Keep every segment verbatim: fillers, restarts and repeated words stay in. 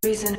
reason.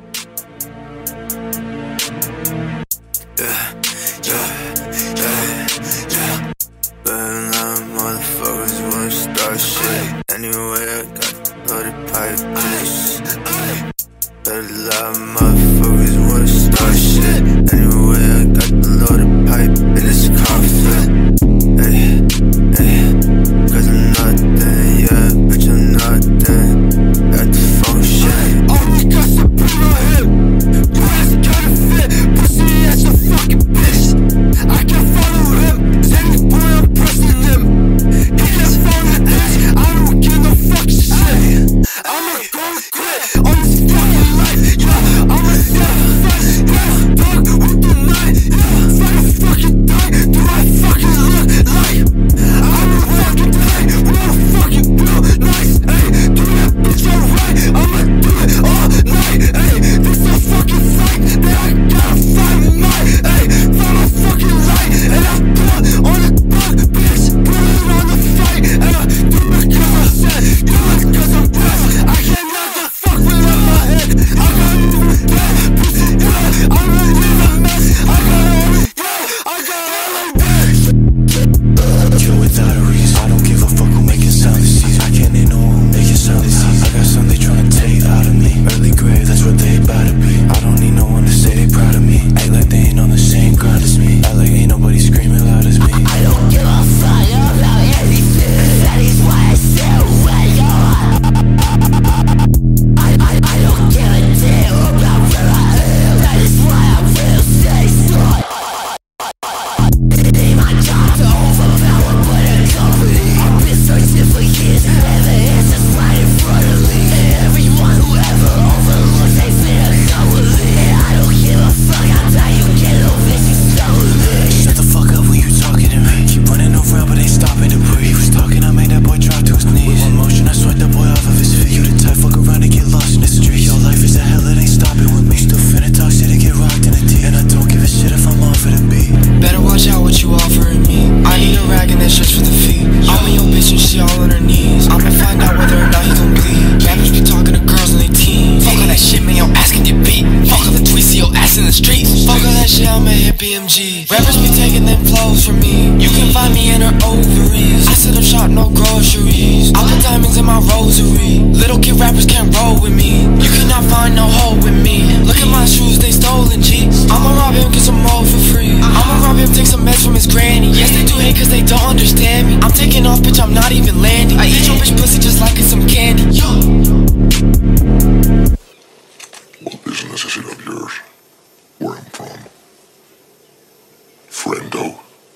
Yeah, yeah, yeah, yeah. But a lot of motherfuckers wanna start shit. Anyway, I got loaded pipe, bitch. But a lot of motherfuckers wanna start shit. Anyway, I got the loaded pipe in this coffin. Hey, hey, cause I'm not done, yeah, bitch, I'm not done. At the function. Oh my gosh, I put it on him. You ass counterfeit, pussy ass a fucking bitch. I can't follow him, send me boy, I'm pressing him. He can't follow the bitch, I don't give no fucking shit. I'ma go quit on this fucking life, yeah. I'ma sacrifice, yeah. Dog with the night, yeah. Fight a fucking die, do I fucking look like I'm a fucking die, without a fucking bill, nice, ayy. Do that bitch alright, I'ma do it all night, ayy. This a fucking fight that I gotta fight my, ayy. Find my fucking light, and I put on the bug, bitch. Put it on the fight, and I do it cause I said, do it cause I'm blessed. I cannot the fuck without my head. I got new dead, pussy, yeah. I'm really in a mess. I got all it, yeah. I got all I want. Kill without a reason. I don't give a fuck who making sound disease. I can't name no one making sound disease. I got something they tryna take out of me. Early grave, that's what they about to be. I don't need no one to say they proud of me. Act like they ain't on the same grind as me. Act like ain't nobody screaming loud as me. I don't give a fuck about anything. That is why I stay away. I, I, I don't give a damn about where I am. That is why I will stay strong. It ain't my job to overpower, but a company. I've been searching for years, and the answer's right in front of me. Everyone who ever overlooks, they finna go with me. I don't give a fuck how tight you get, no bitch, you stuck with me. Shut the fuck up when you talking to me. Keep running around but ain't stopping to breathe. He was talking, I made that boy drop to his knees. With one motion, I swept that boy off of his feet. You the type fuck around and get lost in the street. Your life is a hell, it ain't stopping with me. Still finna talk shit and get rocked in the teeth. And I don't give a shit if I'm on for the beat. Better watch out what you offering me. I need a rag and that's just for the feet. I'm in your bitch and she all on her knees. I'ma find out whether or not he gon' bleed. Rappers be talking to girls and they teens. Fuck all that shit, man, your ass can get beat. Fuck all the tweets, see your ass in the streets. Fuck all that shit, I'ma hit B M G. Rappers be taking them clothes from me. You can find me in her ovaries. I set up shop, no groceries. I put diamonds in my rosary. Little kid rappers can't roll with me. You cannot find no hole with me. Look at my shoes, they stolen, G. I'ma rob him, get some more for free. I'ma rob him, take some meds from his granny. Yes, they do hate cause they don't understand me. I'm taking off, bitch, I'm not even landing. I eat your bitch pussy just like it's some candy. Yo. What business is it of yours? Where I'm from? Friendo.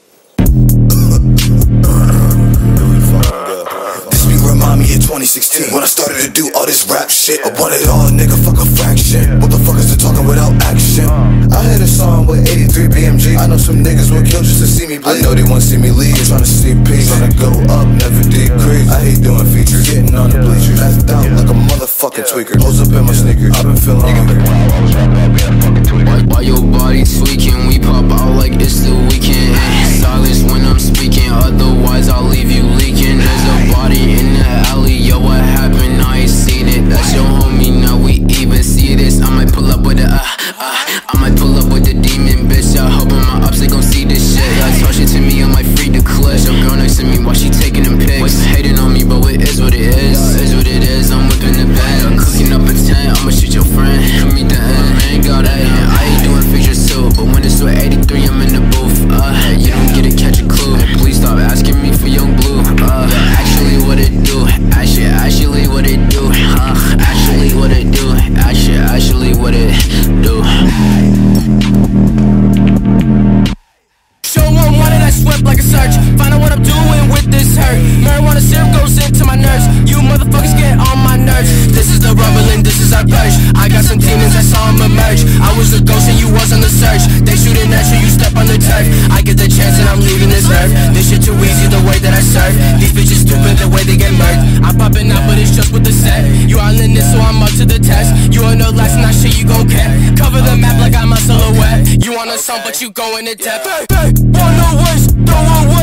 This beat remind me of twenty sixteen when I started to do all this rap shit. I want it all, nigga, fuck a fraction. What the fuck is the talking without action? I had a song with eighty-three B M G. I know some niggas will kill just to see me bleed. I know they wanna see me leave, tryna see peace. Tryna go up, never decrease. I hate doing features, getting on the bleachers. Passed out like a motherfucking tweaker. Hoes up in my sneakers, I've been feeling hungry. Why, why your body tweaking? We pop out like it's the weekend. Silence when I'm speaking, otherwise I'll leave you leaking. There's a body in the alley, yo, what happened? I ain't seen it. That's your homie, now we even see this. I might pull up with the uh, uh, I might pull up with the demon bitch. I hope my ups they gon' see this shit. Y'all talk shit to me, I might free the clip. Some girl next to me while she taking them pics. Hating on me, but it is what it is. Is what it is, I'm whipping the bed. I'm cooking up a tent, I'ma shoot your friend. Come meet the end, man, got that hand. I ain't doing features too, but when it's with eighty-three, I'm in the booth. Uh, you don't get it, catch a clue. Please stop asking me for Young Blue. Uh, actually what it do? Actually, actually what it do? Uh, actually what it do? Actually, actually what it do? Show one one and I swept like a search. Find out what I'm doing with this hurt. Marijuana syrup goes into my nerves. You motherfuckers get on my nerves. This is the rumbling, this is our purge. I got some demons, I saw them emerge. I was the ghost and you was on the search. They shooting at you, you step on the turf. I get the chance and I'm leaving this earth. This shit too easy the way that I serve. These bitches stupid the way they get murked. I'm popping out but it's just with the set. You all in this so I'm up to the test. You on the last and that shit you gon' get. Cover the map like I'm a silhouette. You want a song but you go into depth. Hey, hey, wanna waste, throw away.